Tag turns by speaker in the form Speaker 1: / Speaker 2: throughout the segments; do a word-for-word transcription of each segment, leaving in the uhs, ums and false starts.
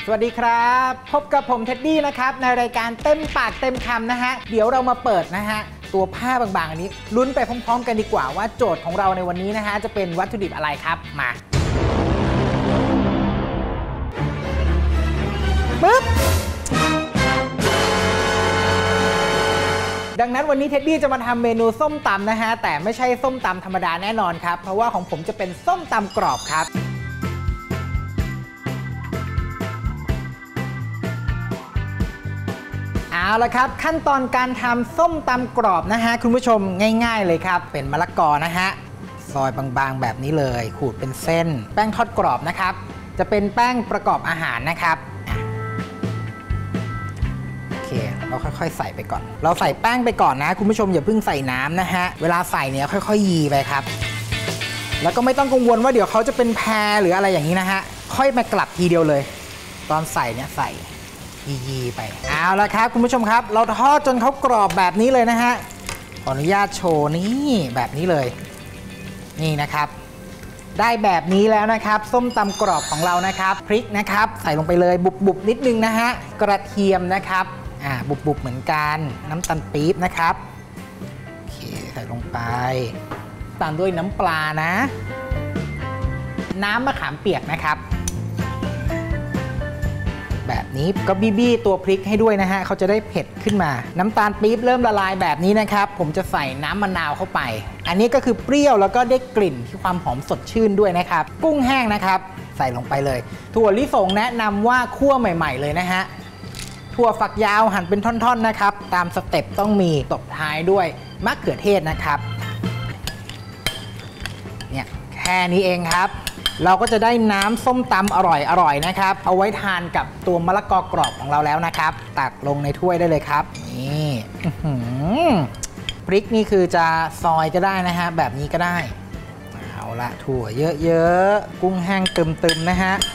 Speaker 1: สวัสดีครับพบกับผมเท็ดดี้นะครับในรายการเต็มปากเต็มคำนะฮะเดี๋ยวเรามาเปิดนะฮะตัวผ้าบางๆอันนี้ลุ้นไปพร้อมๆกันดีกว่าว่าโจทย์ของเราในวันนี้นะฮะจะเป็นวัตถุดิบอะไรครับมาปึ๊บดังนั้นวันนี้เท็ดดี้จะมาทำเมนูส้มตำนะฮะแต่ไม่ใช่ส้มตำธรรมดาแน่นอนครับเพราะว่าของผมจะเป็นส้มตำกรอบครับเอาละครับขั้นตอนการทำส้มตำกรอบนะฮะคุณผู้ชมง่ายๆเลยครับเป็นมะละกอนะฮะซอยบางๆแบบนี้เลยขูดเป็นเส้นแป้งทอดกรอบนะครับจะเป็นแป้งประกอบอาหารนะครับโอเคเราค่อยๆใส่ไปก่อนเราใส่แป้งไปก่อนนะคุณผู้ชมอย่าเพิ่งใส่น้ำนะฮะเวลาใส่เนี่ยค่อยๆยีไปครับแล้วก็ไม่ต้องกังวลว่าเดี๋ยวเขาจะเป็นแพรหรืออะไรอย่างนี้นะฮะค่อยมากลับทีเดียวเลยตอนใส่เนี่ยใส่ยีๆไปเอาละครับคุณผู้ชมครับเราทอดจนเขากรอบแบบนี้เลยนะฮะขออนุญาตโชว์นี่แบบนี้เลยนี่นะครับได้แบบนี้แล้วนะครับส้มตำกรอบของเรานะครับพริกนะครับใส่ลงไปเลยบุบๆนิดนึงนะฮะกระเทียมนะครับอ่าบุบๆเหมือนกันน้ำตาลปี๊บนะครับโอเคใส่ลงไปตามด้วยน้ำปลานะน้ำมะขามเปียกนะครับแบบนี้ก็บี้ๆตัวพริกให้ด้วยนะฮะเขาจะได้เผ็ดขึ้นมาน้ำตาลปี๊บเริ่มละลายแบบนี้นะครับผมจะใส่น้ำมะนาวเข้าไปอันนี้ก็คือเปรี้ยวแล้วก็ได้กลิ่นที่ความหอมสดชื่นด้วยนะครับกุ้งแห้งนะครับใส่ลงไปเลยถั่วลิสงแนะนำว่าคั่วใหม่ๆเลยนะฮะถั่วฝักยาวหั่นเป็นท่อนๆนะครับตามสเต็ปต้องมีตบท้ายด้วยมะเขือเทศนะครับเนี่ยแค่นี้เองครับเราก็จะได้น้ำส้มตำอร่อยๆนะครับเอาไว้ทานกับตัวมะละกอกรอบของเราแล้วนะครับตักลงในถ้วยได้เลยครับนี่พริกนี่คือจะซอยก็ได้นะฮะแบบนี้ก็ได้เอาละถั่วเยอะๆกุ้งแห้งตึมๆนะฮะ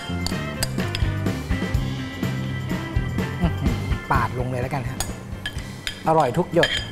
Speaker 1: ปาดลงเลยแล้วกันฮะอร่อยทุกหยด